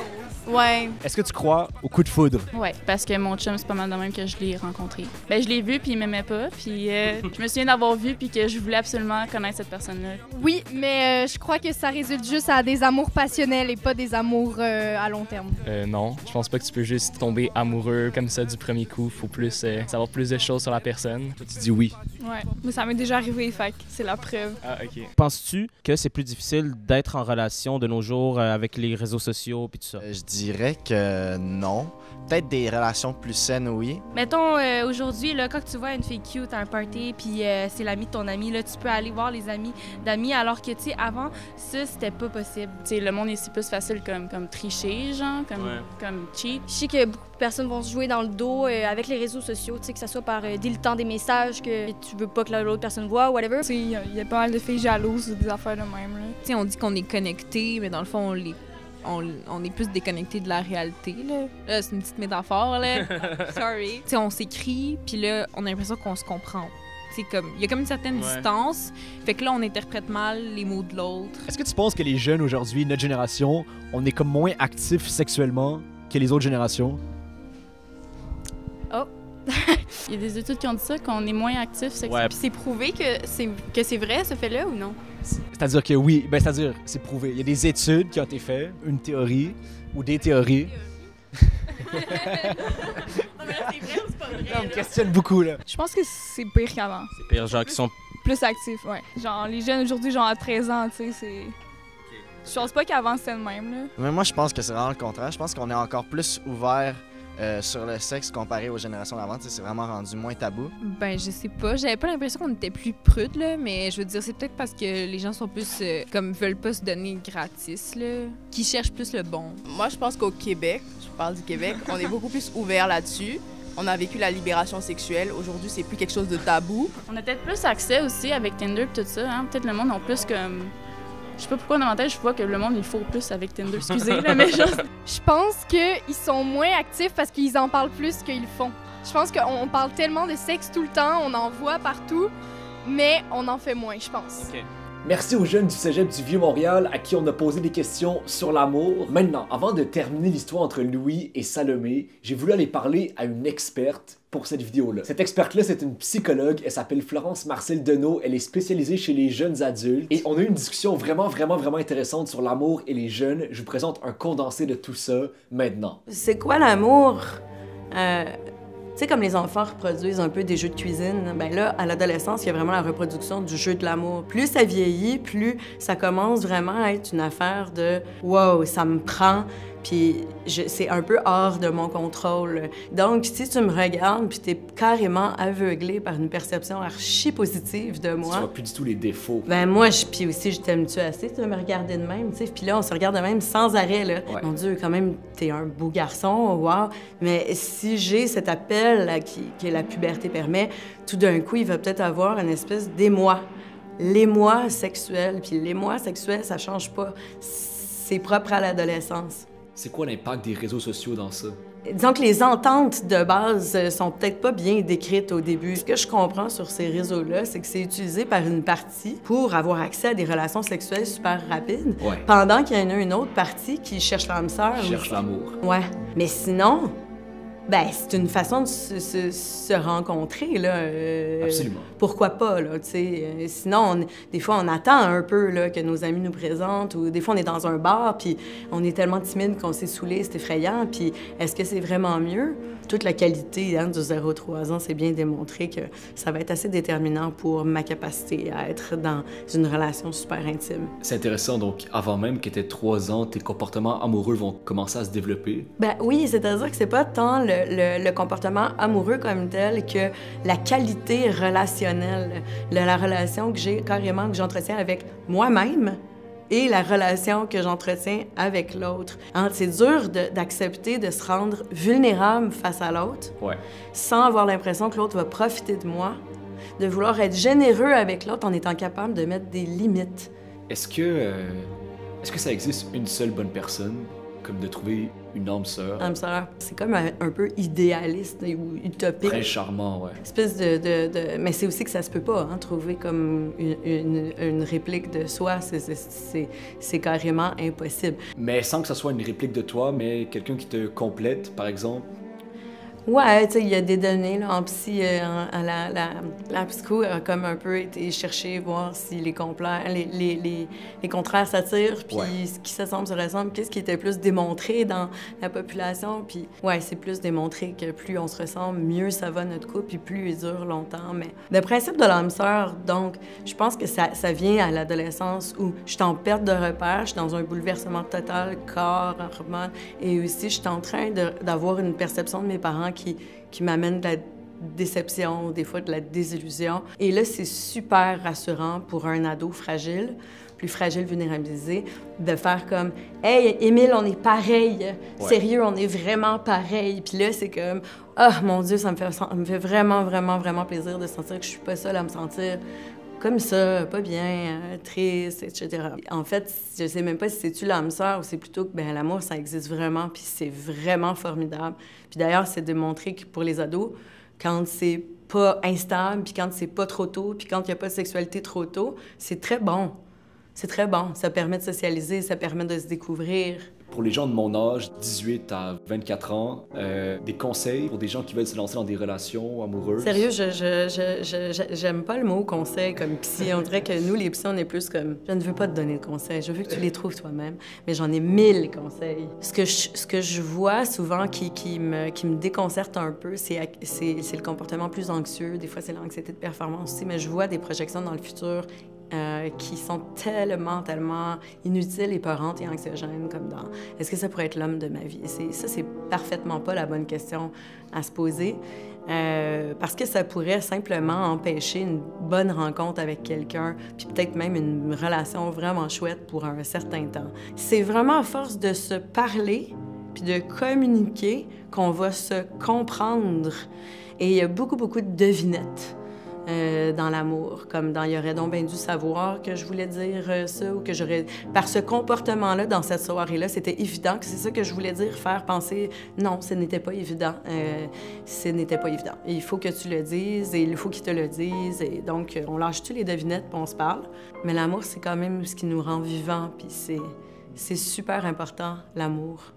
Speaker 21: Ouais.
Speaker 16: Est-ce que tu crois au coup de foudre?
Speaker 17: Ouais, parce que mon chum, c'est pas mal de même que je l'ai rencontré. Ben, je l'ai vu, puis il m'aimait pas, puis euh, je me souviens d'avoir vu, puis que je voulais absolument connaître cette personne-là.
Speaker 18: Oui, mais euh, je crois que ça résulte juste à des amours passionnels et pas des amours euh, à long terme.
Speaker 20: Euh, non, je pense pas que tu peux juste tomber amoureux comme ça du premier coup. Faut plus euh, savoir plus de choses sur la personne.
Speaker 16: Toi, tu dis oui.
Speaker 19: Ouais, mais ça m'est déjà arrivé, fait que c'est la preuve.
Speaker 20: Ah, ok.
Speaker 4: Penses-tu que c'est plus difficile d'être en relation de nos jours euh, avec les réseaux sociaux et tout ça?
Speaker 15: Euh, je dirais que non. Peut-être des relations plus saines, oui.
Speaker 23: Mettons, euh, aujourd'hui, là, quand tu vois une fille cute à un party, puis euh, c'est l'ami de ton ami, là, tu peux aller voir les amis d'amis, alors que, tu sais, avant, ça, c'était pas possible.
Speaker 17: Tu sais, le monde ici plus facile comme, comme tricher, genre, comme,
Speaker 20: Ouais.
Speaker 17: comme cheat.
Speaker 18: Je sais que beaucoup de personnes vont se jouer dans le dos euh, avec les réseaux sociaux, tu sais, que ça soit par euh, dès le temps des messages que tu veux pas que l'autre personne voit, whatever.
Speaker 19: Tu sais, il y, a- y a pas mal de filles jalouses ou des affaires de même, là.
Speaker 22: Tu sais, on dit qu'on est connecté, mais dans le fond, on l'est. On, on est plus déconnecté de la réalité, là. Là, c'est une petite métaphore, là. Sorry. Tu sais, on s'écrit, puis là, on a l'impression qu'on se comprend. C'est comme, il y a comme une certaine
Speaker 16: Ouais.
Speaker 22: distance. Fait que là, on interprète mal les mots de l'autre.
Speaker 16: Est-ce que tu penses que les jeunes aujourd'hui, notre génération, on est comme moins actifs sexuellement que les autres générations?
Speaker 17: Oh! Il y a des études qui ont dit ça, qu'on est moins actifs sexuellement.
Speaker 16: Ouais.
Speaker 21: Puis c'est prouvé que c'est que c'est vrai, ce fait-là, ou non?
Speaker 16: C'est-à-dire que oui, ben c'est-à-dire, c'est prouvé. Il y a des études qui ont été faites, une théorie ou des théories. On me questionne beaucoup, là.
Speaker 19: Je pense que c'est pire qu'avant.
Speaker 4: C'est pire, genre qui sont...
Speaker 19: Plus actif, ouais. Genre, les jeunes aujourd'hui, genre à treize ans, tu sais, c'est... Je pense pas qu'avant, c'était le même, là.
Speaker 15: Mais moi, je pense que c'est vraiment le contraire. Je pense qu'on est encore plus ouvert euh, sur le sexe comparé aux générations d'avant. Tu sais, c'est vraiment rendu moins tabou.
Speaker 22: Ben, je sais pas. J'avais pas l'impression qu'on était plus prudes, là, mais je veux dire, c'est peut-être parce que les gens sont plus, euh, comme, veulent pas se donner gratis, là, qui cherchent plus le bon.
Speaker 21: Moi, je pense qu'au Québec, je parle du Québec, on est beaucoup plus ouvert là-dessus. On a vécu la libération sexuelle. Aujourd'hui, c'est plus quelque chose de tabou.
Speaker 17: On a peut-être plus accès aussi avec Tinder et tout ça. Hein? Peut-être le monde a plus comme... Je sais pas pourquoi dans ma tête, je vois que le monde, il faut plus avec Tinder. Excusez, là, mais juste...
Speaker 18: Je pense qu'ils sont moins actifs parce qu'ils en parlent plus qu'ils font. Je pense qu'on parle tellement de sexe tout le temps, on en voit partout, mais on en fait moins, je pense.
Speaker 1: Okay. Merci aux jeunes du cégep du Vieux-Montréal à qui on a posé des questions sur l'amour. Maintenant, avant de terminer l'histoire entre Louis et Salomé, j'ai voulu aller parler à une experte pour cette vidéo-là. Cette experte-là, c'est une psychologue, elle s'appelle Florence Marcel Deneau, elle est spécialisée chez les jeunes adultes et on a eu une discussion vraiment, vraiment, vraiment intéressante sur l'amour et les jeunes. Je vous présente un condensé de tout ça maintenant.
Speaker 24: C'est quoi l'amour? Euh... Tu sais, comme les enfants reproduisent un peu des jeux de cuisine, ben là, à l'adolescence, il y a vraiment la reproduction du jeu de l'amour. Plus ça vieillit, plus ça commence vraiment à être une affaire de « wow, ça me prend », puis c'est un peu hors de mon contrôle. Donc, si tu me regardes, puis t'es carrément aveuglé par une perception archi positive de moi...
Speaker 1: Tu vois plus du tout les défauts.
Speaker 24: Ben moi, je, puis aussi, je t'aime-tu assez, tu me regarder de même, tu sais. Puis là, on se regarde de même sans arrêt, là.
Speaker 1: Ouais.
Speaker 24: Mon Dieu, quand même, t'es un beau garçon, wow. Mais si j'ai cet appel là, qui, que la puberté permet, tout d'un coup, il va peut-être avoir une espèce d'émoi. L'émoi sexuel. Puis l'émoi sexuel, ça change pas. C'est propre à l'adolescence.
Speaker 1: C'est quoi l'impact des réseaux sociaux dans ça?
Speaker 24: Disons que les ententes de base sont peut-être pas bien décrites au début. Ce que je comprends sur ces réseaux-là, c'est que c'est utilisé par une partie pour avoir accès à des relations sexuelles super rapides,
Speaker 1: Ouais.
Speaker 24: pendant qu'il y en a une autre partie qui cherche l'âme sœur.
Speaker 1: Cherche
Speaker 24: aussi.
Speaker 1: l'amour.
Speaker 24: Ouais. Mais sinon, ben c'est une façon de se, se- se rencontrer, là. euh,
Speaker 1: Absolument.
Speaker 24: Pourquoi pas, là, tu sais. Euh, Sinon, on- des fois, on attend un peu, là, que nos amis nous présentent, ou des fois, on est dans un bar, puis on est tellement timide qu'on s'est saoulé, c'est effrayant, puis est-ce que c'est vraiment mieux? Toute la qualité hein, du zéro à trois ans, c'est bien démontré que ça va être assez déterminant pour ma capacité à être dans une relation super intime.
Speaker 1: C'est intéressant, donc avant même que t'aies trois ans, tes comportements amoureux vont commencer à se développer.
Speaker 24: Ben oui, c'est-à-dire que c'est pas tant le, le- le comportement amoureux comme tel que la qualité relationnelle, la, la relation que j'ai carrément, que j'entretiens avec moi-même et la relation que j'entretiens avec l'autre. Hein, c'est dur de- d'accepter de se rendre vulnérable face à l'autre
Speaker 1: Ouais.
Speaker 24: sans avoir l'impression que l'autre va profiter de moi, de vouloir être généreux avec l'autre en étant capable de mettre des limites.
Speaker 1: Est-ce que... euh, Est-ce que ça existe une seule bonne personne? comme de trouver une âme sœur.
Speaker 24: Âme sœur, c'est comme un, un peu idéaliste ou utopique.
Speaker 1: Très charmant, ouais.
Speaker 24: Espèce de, de, de... Mais c'est aussi que ça se peut pas, hein, trouver comme une, une, une réplique de soi, c'est carrément impossible.
Speaker 1: Mais sans que ça soit une réplique de toi, mais quelqu'un qui te complète, par exemple.
Speaker 24: Ouais, tu sais, il y a des données là, en psy, euh, en, en la, la, la psycho a comme un peu été chercher, voir si les, les, les, les, les contraires s'attirent, puis ouais. ce qui s'assemble se ressemble, qu'est-ce qui était plus démontré dans la population, puis ouais, c'est plus démontré que plus on se ressemble, mieux ça va notre couple, puis plus il dure longtemps. Mais le principe de l'âme sœur, donc, je pense que ça, ça vient à l'adolescence où je suis en perte de repère, je suis dans un bouleversement total, corps, hormones, et aussi je suis en train d'avoir une perception de mes parents qui, qui m'amène de la déception, des fois de la désillusion. Et là, c'est super rassurant pour un ado fragile, plus fragile, vulnérabilisé, de faire comme « Hey, Émile, on est pareil! Ouais. Sérieux, on est vraiment pareil! » Puis là, c'est comme « Ah, oh, mon Dieu, ça me, fait, ça me fait vraiment, vraiment, vraiment plaisir de sentir que je suis pas seule à me sentir comme ça, pas bien, euh, triste, et cetera. » En fait, je sais même pas si c'est-tu l'âme sœur ou c'est plutôt que ben, l'amour, ça existe vraiment, puis c'est vraiment formidable. Puis d'ailleurs, c'est de montrer que pour les ados, quand c'est pas instable, puis quand c'est pas trop tôt, puis quand il n'y a pas de sexualité trop tôt, c'est très bon. C'est très bon. Ça permet de socialiser, ça permet de se découvrir.
Speaker 1: Pour les gens de mon âge, dix-huit à vingt-quatre ans, euh, des conseils pour des gens qui veulent se lancer dans des relations amoureuses? Sérieux,
Speaker 24: je, je, je, je, j'aime pas le mot conseil comme psy. On dirait que nous, les psys, on est plus comme je ne veux pas te donner de conseils, je veux que tu les trouves toi-même, mais j'en ai mille conseils. Ce que je, ce que je vois souvent qui, qui, me, qui me déconcerte un peu, c'est le comportement plus anxieux. Des fois, c'est l'anxiété de performance aussi, mais je vois des projections dans le futur Euh, qui sont tellement, tellement inutiles, épeurantes et anxiogènes, comme dans « Est-ce que ça pourrait être l'homme de ma vie? » Ça, c'est parfaitement pas la bonne question à se poser, euh, parce que ça pourrait simplement empêcher une bonne rencontre avec quelqu'un, puis peut-être même une relation vraiment chouette pour un certain temps. C'est vraiment à force de se parler puis de communiquer qu'on va se comprendre. Et il y a beaucoup, beaucoup de devinettes Euh, dans l'amour, comme dans « Il y aurait donc bien dû savoir que je voulais dire euh, ça » ou que j'aurais... Par ce comportement-là, dans cette soirée-là, c'était évident que c'est ça que je voulais dire, faire penser « Non, ce n'était pas évident. Euh, ce n'était pas évident. Il faut que tu le dises et il faut qu'ils te le disent. » Et donc, on lâche-tu les devinettes puis on se parle. Mais l'amour, c'est quand même ce qui nous rend vivants, puis c'est super important, l'amour.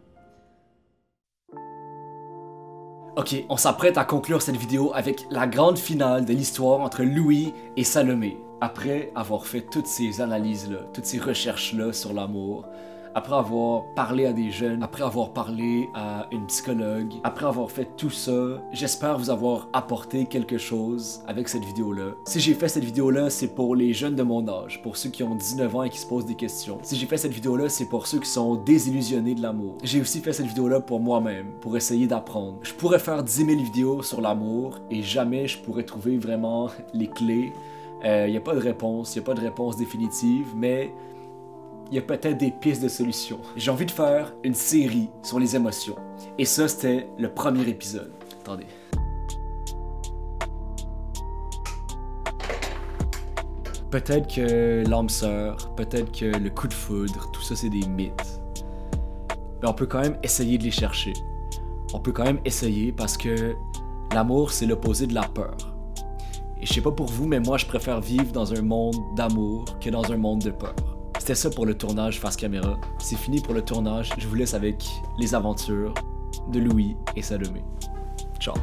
Speaker 1: Ok, on s'apprête à conclure cette vidéo avec la grande finale de l'histoire entre Louis et Salomé. Après avoir fait toutes ces analyses-là, toutes ces recherches-là sur l'amour, après avoir parlé à des jeunes, après avoir parlé à une psychologue, après avoir fait tout ça, j'espère vous avoir apporté quelque chose avec cette vidéo-là. Si j'ai fait cette vidéo-là, c'est pour les jeunes de mon âge, pour ceux qui ont dix-neuf ans et qui se posent des questions. Si j'ai fait cette vidéo-là, c'est pour ceux qui sont désillusionnés de l'amour. J'ai aussi fait cette vidéo-là pour moi-même, pour essayer d'apprendre. Je pourrais faire dix mille vidéos sur l'amour et jamais je pourrais trouver vraiment les clés. Il euh, n'y a pas de réponse, il n'y a pas de réponse définitive, mais il y a peut-être des pistes de solutions. J'ai envie de faire une série sur les émotions. Et ça, c'était le premier épisode. Attendez. Peut-être que l'âme sœur, peut-être que le coup de foudre, tout ça, c'est des mythes. Mais on peut quand même essayer de les chercher. On peut quand même essayer parce que l'amour, c'est l'opposé de la peur. Et je sais pas pour vous, mais moi, je préfère vivre dans un monde d'amour que dans un monde de peur. C'était ça pour le tournage Face Caméra. C'est fini pour le tournage. Je vous laisse avec les aventures de Louis et Salomé. Ciao.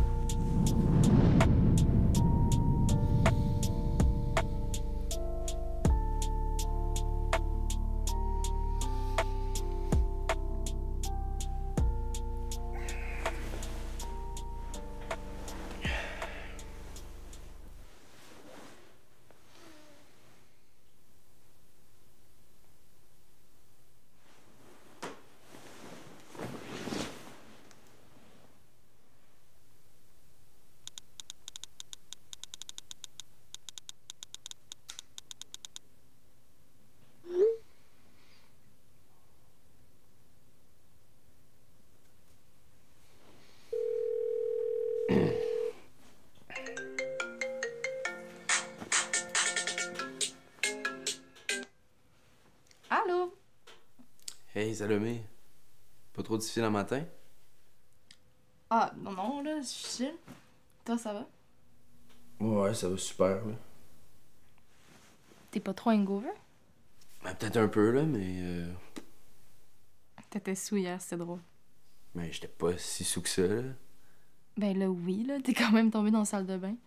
Speaker 3: Hey, Salomé. Pas trop difficile le matin?
Speaker 23: Ah, non, non, là, je suis chill. Toi, ça va?
Speaker 3: Ouais, ça va super, là.
Speaker 23: T'es pas trop hangover?
Speaker 3: Ben, peut-être un peu, là, mais... Euh...
Speaker 23: T'étais sous hier, c'était drôle.
Speaker 3: Mais j'étais pas si sous que ça, là.
Speaker 23: Ben là, oui, là, t'es quand même tombé dans la salle de bain.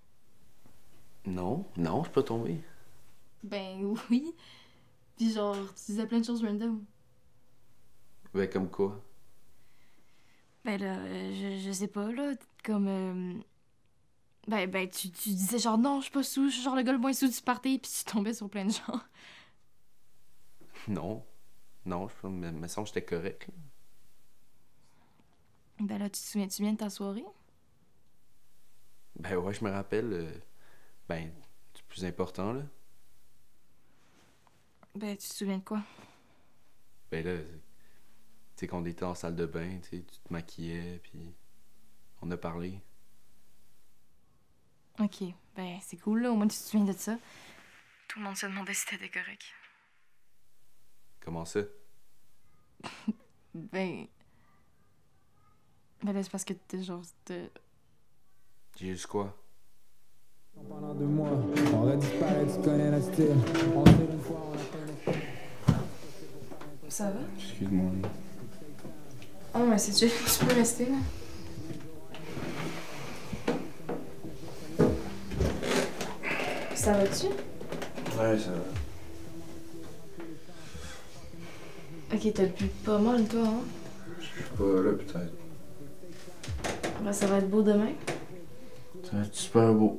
Speaker 3: Non, non, je suis pas tombé.
Speaker 23: Ben oui. Puis genre, tu disais plein de choses random.
Speaker 3: Ben, comme quoi?
Speaker 23: Ben là, euh, je, je sais pas, là, comme... Euh... Ben, ben, tu, tu disais genre, non, je suis pas sous, je suis genre le gars le moins sous du party, puis tu tombais sur plein de gens.
Speaker 3: Non. Non, je me, me semble que j'étais correct, là.
Speaker 23: Ben là, tu te souviens-tu bien de ta soirée?
Speaker 3: Ben ouais, je me rappelle. Euh, ben, c'est plus important, là.
Speaker 23: Ben, tu te souviens de quoi?
Speaker 3: Ben là, tu sais, quand on était en salle de bain, tu sais, tu te maquillais, puis on a parlé.
Speaker 23: Ok, ben c'est cool, là, au moins tu te souviens de ça. Tout le monde se demandait si t'étais correct.
Speaker 3: Comment ça?
Speaker 23: Ben... Ben là, c'est parce que t'es genre... T'es...
Speaker 3: J'ai juste quoi?
Speaker 5: En parlant de moi, on aurait disparu, tu connais la style. On sait une fois, on a fait une...
Speaker 23: Ça va?
Speaker 3: Excuse-moi.
Speaker 23: Oh, mais c'est tu tu peux rester, là. Ça va-tu?
Speaker 3: Ouais, ça va.
Speaker 23: Ok, t'as bu pas mal, toi, hein?
Speaker 3: Je suis pas là, peut-être.
Speaker 23: Ben, ça va être beau demain.
Speaker 3: Ça va être super beau.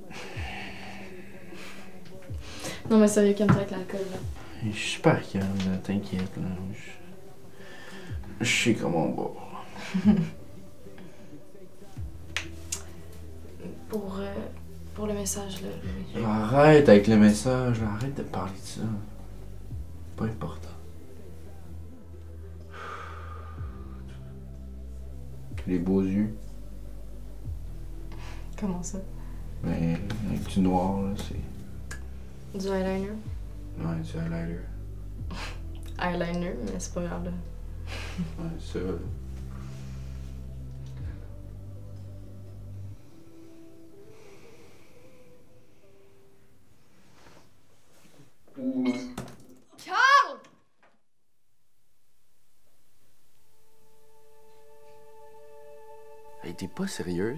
Speaker 23: Non, mais sérieux, calme-toi avec l'alcool, là.
Speaker 3: Je suis super calme, là, t'inquiète, là. Je... Je sais comment boire.
Speaker 23: Pour, euh, pour le message, là. Louis.
Speaker 3: Arrête avec le message, là. Arrête de parler de ça. C'est pas important. Les beaux yeux.
Speaker 23: Comment ça?
Speaker 3: Ben, avec du noir, là, c'est...
Speaker 23: Du eyeliner?
Speaker 3: Ouais, du highlighter.
Speaker 23: Eyeliner, mais c'est pas grave, là.
Speaker 3: Ouais, ça, là.
Speaker 23: Carl!
Speaker 3: Hey, t'es pas sérieuse?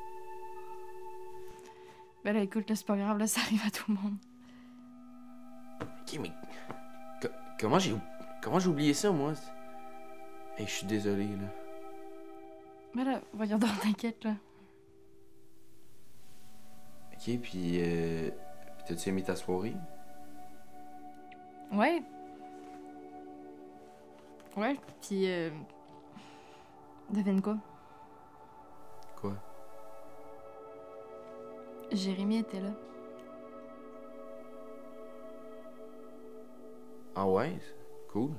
Speaker 23: Ben là, écoute, là, c'est pas grave, là, ça arrive à tout le monde.
Speaker 3: Ok, mais... Co- comment j'ai... Comment j'ai oublié ça, moi? Hey, je suis désolé, là.
Speaker 23: Ben là, voyons donc, t'inquiète, là.
Speaker 3: Ok, puis... Euh... Puis t'as-tu aimé ta soirée?
Speaker 23: Ouais. Ouais, pis euh... devine quoi?
Speaker 3: Quoi?
Speaker 23: Jérémy était là.
Speaker 3: Ah ouais? Cool.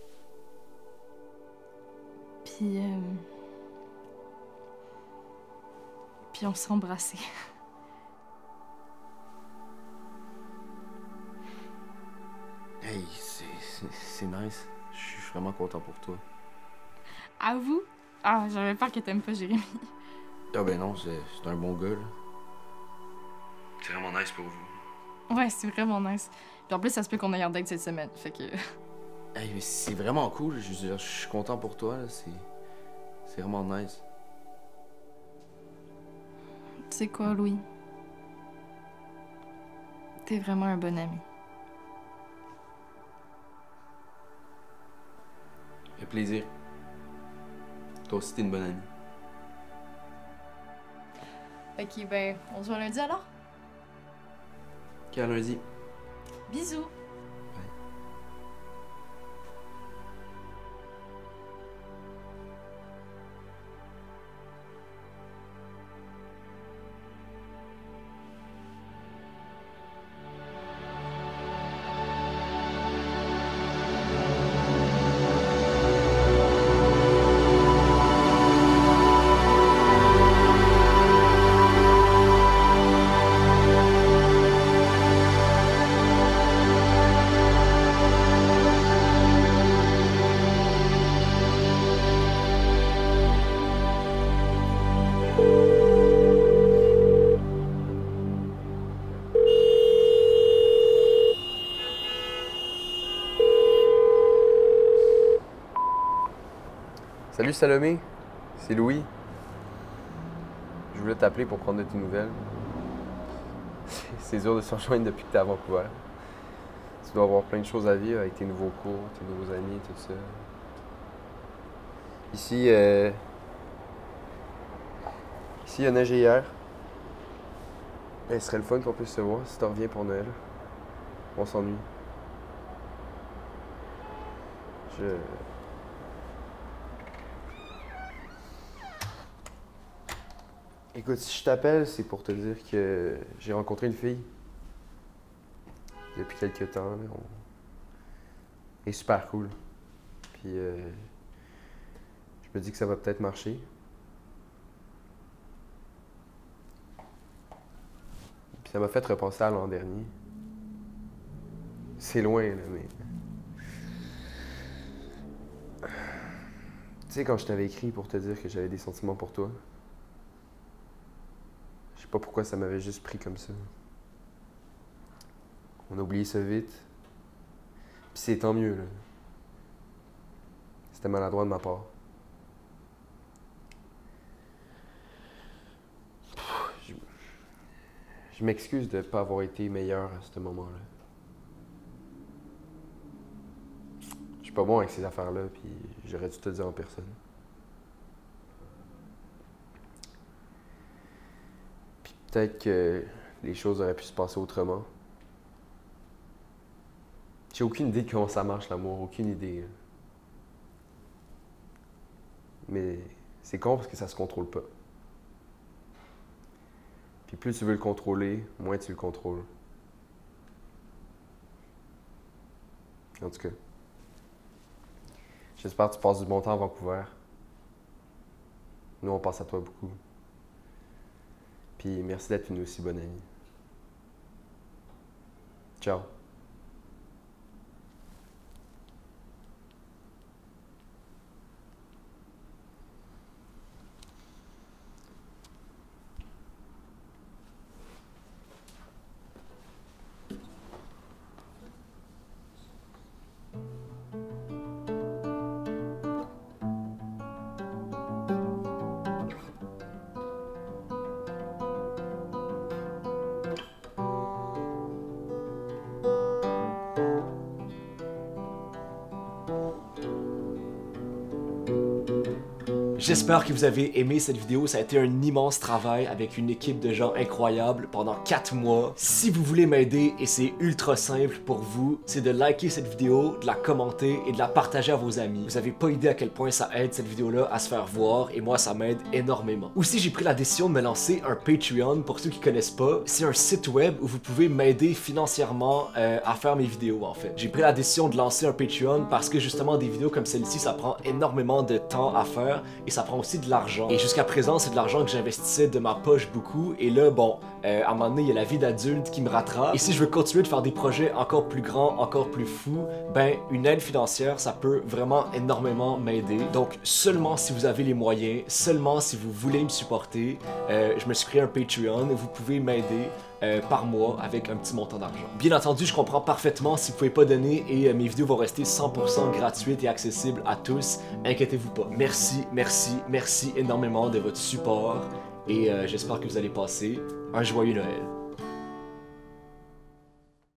Speaker 23: Puis... Euh... Puis on s'est embrassés.
Speaker 3: Hey, c'est... c'est- c'est nice. Je suis vraiment content pour toi.
Speaker 23: À vous? Ah, j'avais peur que t'aimes pas Jérémy.
Speaker 3: Ah ben non, c'est c'est un bon gars, là. C'est vraiment nice pour vous.
Speaker 23: Ouais, c'est vraiment nice. Puis en plus, ça se peut qu'on aille en date cette semaine, fait que...
Speaker 3: Hey, mais c'est vraiment cool. Je veux dire, je suis content pour toi, là. C'est... C'est vraiment nice.
Speaker 23: Tu sais quoi, Louis? T'es vraiment un bon ami.
Speaker 3: Ça fait plaisir. Toi aussi, t'es une bonne amie.
Speaker 23: Ok, ben, on se voit lundi alors?
Speaker 3: Ok, à lundi.
Speaker 23: Bisous!
Speaker 3: Salut Salomé, c'est Louis. Je voulais t'appeler pour prendre de tes nouvelles. C'est dur de se rejoindre depuis que t'es à Vancouver. Tu dois avoir plein de choses à vivre avec tes nouveaux cours, tes nouveaux amis, tout ça. Ici, euh... ici, il y a neigé hier. Et ce serait le fun qu'on puisse se voir si tu reviens pour Noël. On s'ennuie. Je... Écoute, si je t'appelle, c'est pour te dire que j'ai rencontré une fille. Depuis quelques temps, là, on... Elle est super cool. Puis euh... je me dis que ça va peut-être marcher. Puis ça m'a fait repenser à l'an dernier. C'est loin, là, mais... Tu sais, quand je t'avais écrit pour te dire que j'avais des sentiments pour toi, je sais pas pourquoi ça m'avait juste pris comme ça. On a oublié ça vite. Puis c'est tant mieux, là. C'était maladroit de ma part. Je, je m'excuse de ne pas avoir été meilleur à ce moment-là. Je suis pas bon avec ces affaires-là, puis j'aurais dû te le dire en personne. Puis peut-être que les choses auraient pu se passer autrement. J'ai aucune idée de comment ça marche, l'amour, aucune idée. Mais c'est con parce que ça se contrôle pas. Puis plus tu veux le contrôler, moins tu le contrôles. En tout cas, j'espère que tu passes du bon temps à Vancouver. Nous, on pense à toi beaucoup. Puis merci d'être une aussi bonne amie. Ciao.
Speaker 1: J'espère que vous avez aimé cette vidéo, ça a été un immense travail avec une équipe de gens incroyables pendant quatre mois. Si vous voulez m'aider, et c'est ultra simple pour vous, c'est de liker cette vidéo, de la commenter et de la partager à vos amis. Vous avez pas idée à quel point ça aide cette vidéo-là à se faire voir et moi ça m'aide énormément. Aussi, j'ai pris la décision de me lancer un Patreon, pour ceux qui connaissent pas. C'est un site web où vous pouvez m'aider financièrement euh, à faire mes vidéos en fait. J'ai pris la décision de lancer un Patreon parce que justement des vidéos comme celle-ci, ça prend énormément de temps à faire et ça prend aussi de l'argent. Et jusqu'à présent, c'est de l'argent que j'investissais de ma poche beaucoup. Et là, bon, euh, à un moment donné, il y a la vie d'adulte qui me rattrape. Et si je veux continuer de faire des projets encore plus grands, encore plus fous, ben, une aide financière, ça peut vraiment énormément m'aider. Donc, seulement si vous avez les moyens, seulement si vous voulez me supporter, euh, je me suis créé un Patreon. Vous pouvez m'aider. Euh, par mois avec un petit montant d'argent. Bien entendu, je comprends parfaitement si vous pouvez pas donner et euh, mes vidéos vont rester cent pour cent gratuites et accessibles à tous. Inquiétez-vous pas. Merci, merci, merci énormément de votre support et euh, j'espère que vous allez passer un joyeux Noël.